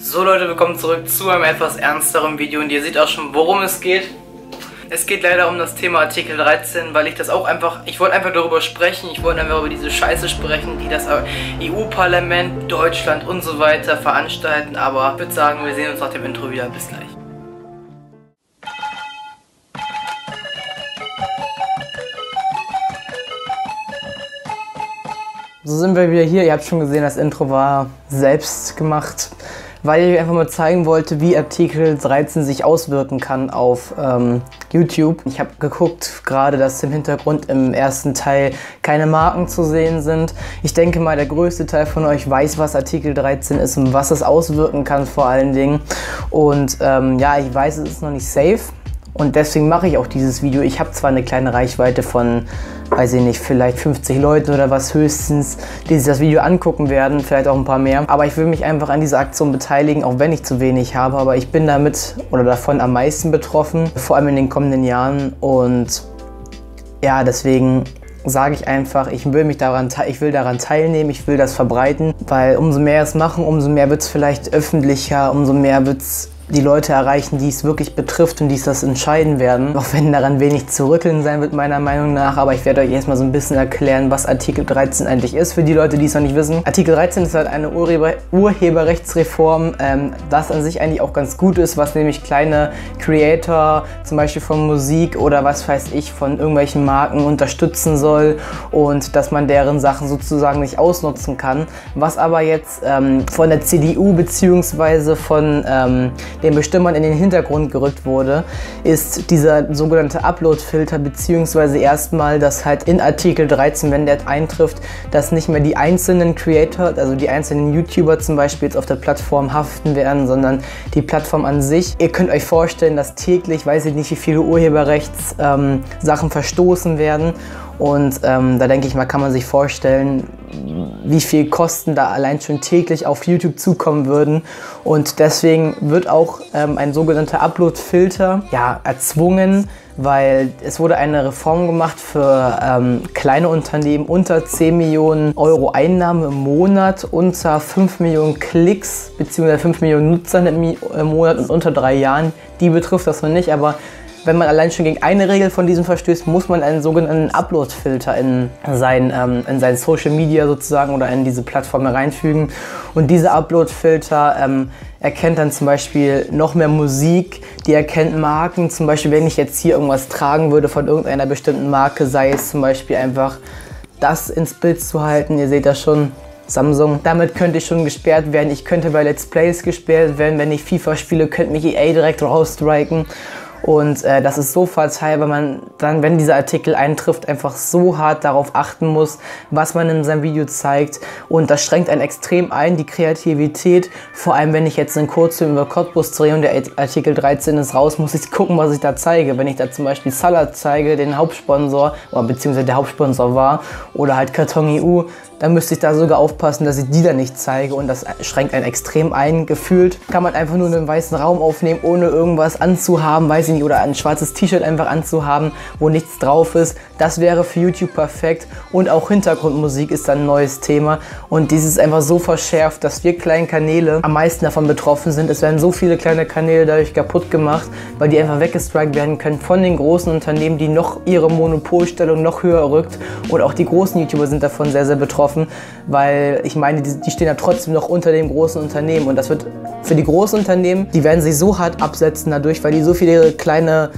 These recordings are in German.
So Leute, willkommen zurück zu einem etwas ernsteren Video und ihr seht auch schon, worum es geht. Es geht leider um das Thema Artikel 13, weil ich wollte einfach darüber sprechen, ich wollte einfach über diese Scheiße sprechen, die das EU-Parlament, Deutschland und so weiter veranstalten, aber ich würde sagen, wir sehen uns nach dem Intro wieder, bis gleich. So sind wir wieder hier, ihr habt schon gesehen, das Intro war selbst gemacht, weil ich einfach mal zeigen wollte, wie Artikel 13 sich auswirken kann auf YouTube. Ich habe geguckt, gerade dass im Hintergrund im ersten Teil keine Marken zu sehen sind. Ich denke mal, der größte Teil von euch weiß, was Artikel 13 ist und was es auswirken kann vor allen Dingen. Und ja, ich weiß, es ist noch nicht safe. Und deswegen mache ich auch dieses Video. Ich habe zwar eine kleine Reichweite von, weiß ich nicht, vielleicht 50 Leuten oder was höchstens, die sich das Video angucken werden, vielleicht auch ein paar mehr. Aber ich will mich einfach an dieser Aktion beteiligen, auch wenn ich zu wenig habe. Aber ich bin damit oder davon am meisten betroffen, vor allem in den kommenden Jahren. Und ja, deswegen sage ich einfach, ich will daran teilnehmen, ich will das verbreiten. Weil umso mehr es machen, umso mehr wird es vielleicht öffentlicher, umso mehr wird es die Leute erreichen, die es wirklich betrifft und die es das entscheiden werden. Auch wenn daran wenig zu rütteln sein wird, meiner Meinung nach. Aber ich werde euch erstmal so ein bisschen erklären, was Artikel 13 eigentlich ist, für die Leute, die es noch nicht wissen. Artikel 13 ist halt eine Urheberrechtsreform, das an sich eigentlich auch ganz gut ist, was nämlich kleine Creator, zum Beispiel von Musik oder was weiß ich, von irgendwelchen Marken unterstützen soll und dass man deren Sachen sozusagen nicht ausnutzen kann. Was aber jetzt von der CDU bzw. von den Bestimmern in den Hintergrund gerückt wurde, ist dieser sogenannte Upload-Filter, beziehungsweise erstmal, dass halt in Artikel 13, wenn der eintrifft, dass nicht mehr die einzelnen Creator, also die einzelnen YouTuber zum Beispiel jetzt auf der Plattform haften werden, sondern die Plattform an sich. Ihr könnt euch vorstellen, dass täglich, weiß ich nicht, wie viele Urheberrechtssachen verstoßen werden. Und da denke ich mal, kann man sich vorstellen, wie viel Kosten da allein schon täglich auf YouTube zukommen würden. Und deswegen wird auch ein sogenannter Upload-Filter erzwungen, weil es wurde eine Reform gemacht für kleine Unternehmen unter 10 Millionen Euro Einnahme im Monat, unter 5 Millionen Klicks bzw. 5 Millionen Nutzern im Monat und unter 3 Jahren. Die betrifft das noch nicht, aber wenn man allein schon gegen eine Regel von diesem verstößt, muss man einen sogenannten Upload-Filter in sein Social Media sozusagen oder in diese Plattform reinfügen. Und dieser Upload-Filter erkennt dann zum Beispiel noch mehr Musik, die erkennt Marken. Zum Beispiel, wenn ich jetzt hier irgendwas tragen würde von irgendeiner bestimmten Marke, sei es zum Beispiel einfach das ins Bild zu halten. Ihr seht das schon. Samsung. Damit könnte ich schon gesperrt werden. Ich könnte bei Let's Plays gesperrt werden. Wenn ich FIFA spiele, könnte mich EA direkt rausstriken. Und das ist so fatal, weil man dann, wenn dieser Artikel eintrifft, einfach so hart darauf achten muss, was man in seinem Video zeigt. Und das schränkt einen extrem ein, die Kreativität. Vor allem, wenn ich jetzt einen Kurzfilm über Cottbus drehe und der Artikel 13 ist raus, muss ich gucken, was ich da zeige. Wenn ich da zum Beispiel Salat zeige, den Hauptsponsor, oder beziehungsweise der Hauptsponsor war, oder halt Karton EU, dann müsste ich da sogar aufpassen, dass ich die da nicht zeige und das schränkt einen extrem ein. Gefühlt kann man einfach nur einen weißen Raum aufnehmen, ohne irgendwas anzuhaben, weiß ich nicht, oder ein schwarzes T-Shirt einfach anzuhaben, wo nichts drauf ist. Das wäre für YouTube perfekt und auch Hintergrundmusik ist dann ein neues Thema und dies ist einfach so verschärft, dass wir kleinen Kanäle am meisten davon betroffen sind. Es werden so viele kleine Kanäle dadurch kaputt gemacht, weil die einfach weggestrikt werden können von den großen Unternehmen, die noch ihre Monopolstellung noch höher rückt und auch die großen YouTuber sind davon sehr, sehr betroffen. Weil ich meine, die stehen ja trotzdem noch unter dem großen Unternehmen und das wird für die großen Unternehmen, die werden sich so hart absetzen dadurch, weil die so viele kleine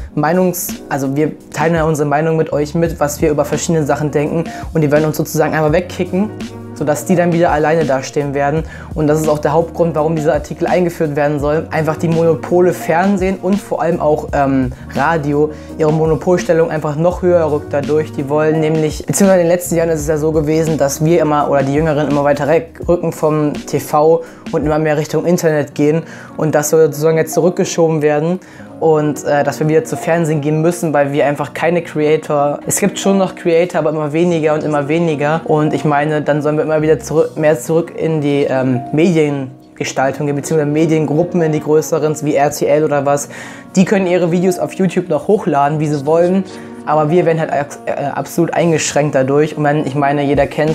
also wir teilen ja unsere Meinung mit euch mit, was wir über verschiedene Sachen denken und die werden uns sozusagen einmal wegkicken, sodass die dann wieder alleine dastehen werden. Und das ist auch der Hauptgrund, warum dieser Artikel eingeführt werden soll. Einfach die Monopole Fernsehen und vor allem auch Radio, ihre Monopolstellung einfach noch höher rückt dadurch. Die wollen nämlich, beziehungsweise in den letzten Jahren ist es ja so gewesen, dass wir immer, oder die Jüngeren immer weiter rücken vom TV und immer mehr Richtung Internet gehen. Und das soll sozusagen jetzt zurückgeschoben werden. Und dass wir wieder zu Fernsehen gehen müssen, weil wir einfach keine Creator, es gibt schon noch Creator, aber immer weniger und immer weniger. Und ich meine, dann sollen wir immer wieder mehr zurück in die Mediengestaltung gehen, beziehungsweise Mediengruppen in die größeren, wie RTL oder was. Die können ihre Videos auf YouTube noch hochladen, wie sie wollen, aber wir werden halt absolut eingeschränkt dadurch. Und ich meine, jeder kennt's,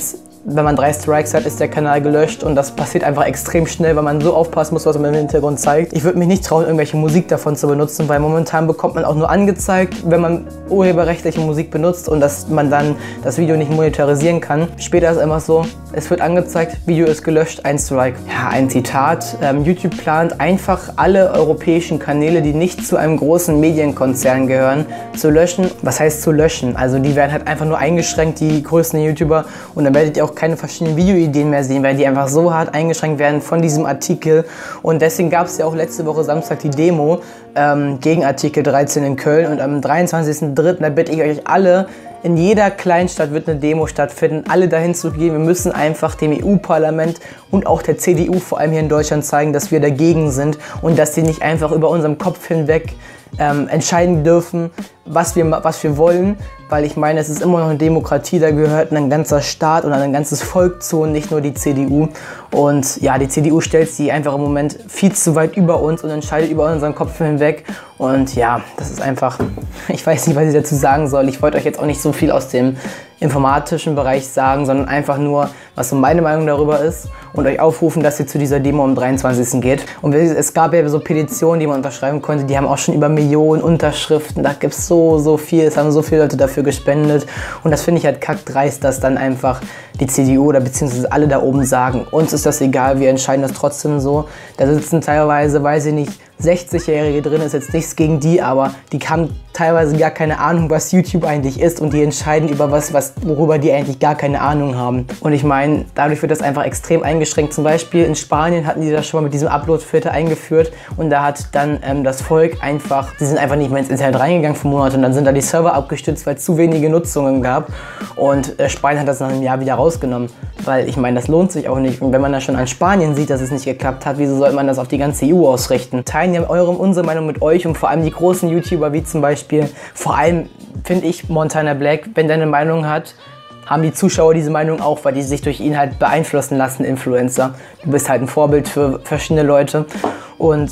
wenn man 3 Strikes hat, ist der Kanal gelöscht und das passiert einfach extrem schnell, weil man so aufpassen muss, was man im Hintergrund zeigt. Ich würde mich nicht trauen, irgendwelche Musik davon zu benutzen, weil momentan bekommt man auch nur angezeigt, wenn man urheberrechtliche Musik benutzt und dass man dann das Video nicht monetarisieren kann. Später ist es einfach so, es wird angezeigt, Video ist gelöscht, 1 Strike. Ja, ein Zitat. YouTube plant einfach alle europäischen Kanäle, die nicht zu einem großen Medienkonzern gehören, zu löschen. Was heißt zu löschen? Also die werden halt einfach nur eingeschränkt, die größten YouTuber, und dann werdet ihr auch keine verschiedenen Videoideen mehr sehen, weil die einfach so hart eingeschränkt werden von diesem Artikel. Und deswegen gab es ja auch letzte Woche Samstag die Demo gegen Artikel 13 in Köln, und am 23.03. da bitte ich euch alle, in jeder Kleinstadt wird eine Demo stattfinden, alle dahin zu gehen. Wir müssen einfach dem EU-Parlament und auch der CDU, vor allem hier in Deutschland, zeigen, dass wir dagegen sind und dass sie nicht einfach über unserem Kopf hinweg entscheiden dürfen, was wir wollen, weil ich meine, es ist immer noch eine Demokratie, da gehört ein ganzer Staat und ein ganzes Volk zu und nicht nur die CDU. Und ja, die CDU stellt sie einfach im Moment viel zu weit über uns und entscheidet über unseren Kopf hinweg. Und ja, das ist einfach, ich weiß nicht, was ich dazu sagen soll. Ich wollte euch jetzt auch nicht so viel aus dem informatischen Bereich sagen, sondern einfach nur, was so meine Meinung darüber ist, und euch aufrufen, dass ihr zu dieser Demo am 23. geht. Und es gab ja so Petitionen, die man unterschreiben konnte, die haben auch schon über Millionen Unterschriften, da gibt es so viel, es haben so viele Leute dafür gespendet, und das finde ich halt kackdreist, dass dann einfach die CDU oder beziehungsweise alle da oben sagen, uns ist das egal, wir entscheiden das trotzdem so. Da sitzen teilweise, weiß ich nicht, 60-Jährige drin, ist jetzt nichts gegen die, aber die haben teilweise gar keine Ahnung, was YouTube eigentlich ist, und die entscheiden über worüber die eigentlich gar keine Ahnung haben. Und ich meine, dadurch wird das einfach extrem eingeschränkt. Zum Beispiel in Spanien hatten die das schon mal mit diesem Upload-Filter eingeführt, und da hat dann das Volk einfach, die sind einfach nicht mehr ins Internet reingegangen für Monate, und dann sind da die Server abgestürzt, weil es zu wenige Nutzungen gab, und Spanien hat das nach einem Jahr wieder rausgenommen, weil ich meine, das lohnt sich auch nicht, und wenn man dann schon an Spanien sieht, dass es nicht geklappt hat, wieso sollte man das auf die ganze EU ausrichten? Teilen ja unsere Meinung mit euch, und vor allem die großen YouTuber wie zum Beispiel, vor allem finde ich Montana Black, wenn der eine Meinung hat, haben die Zuschauer diese Meinung auch, weil die sich durch ihn halt beeinflussen lassen, Influencer. Du bist halt ein Vorbild für verschiedene Leute, und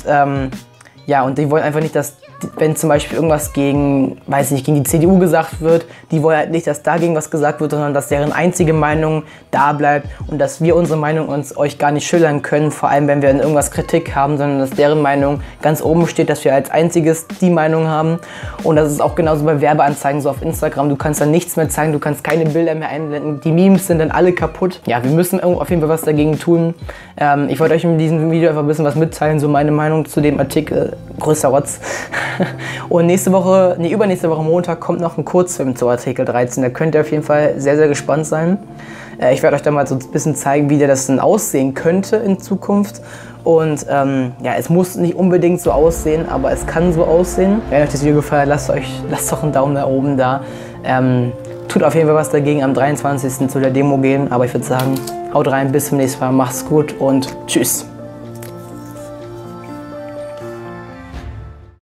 ja, und die wollen einfach nicht, dass, wenn zum Beispiel irgendwas gegen die CDU gesagt wird, die wollen halt nicht, dass dagegen was gesagt wird, sondern dass deren einzige Meinung da bleibt und dass wir unsere Meinung euch gar nicht schildern können, vor allem wenn wir in irgendwas Kritik haben, sondern dass deren Meinung ganz oben steht, dass wir als einziges die Meinung haben. Und das ist auch genauso bei Werbeanzeigen so auf Instagram. Du kannst dann nichts mehr zeigen, du kannst keine Bilder mehr einblenden, die Memes sind dann alle kaputt. Ja, wir müssen auf jeden Fall was dagegen tun. Ich wollte euch in diesem Video einfach ein bisschen was mitteilen, so meine Meinung zu dem Artikel, größer Rotz. Und übernächste Woche Montag kommt noch ein Kurzfilm zu Artikel 13. Da könnt ihr auf jeden Fall sehr, sehr gespannt sein. Ich werde euch dann mal so ein bisschen zeigen, wie der das dann aussehen könnte in Zukunft. Und ja, es muss nicht unbedingt so aussehen, aber es kann so aussehen. Wenn euch das Video gefallen hat, lasst doch einen Daumen nach oben da. Tut auf jeden Fall was dagegen, am 23. zu der Demo gehen. Aber ich würde sagen, haut rein, bis zum nächsten Mal, macht's gut und tschüss.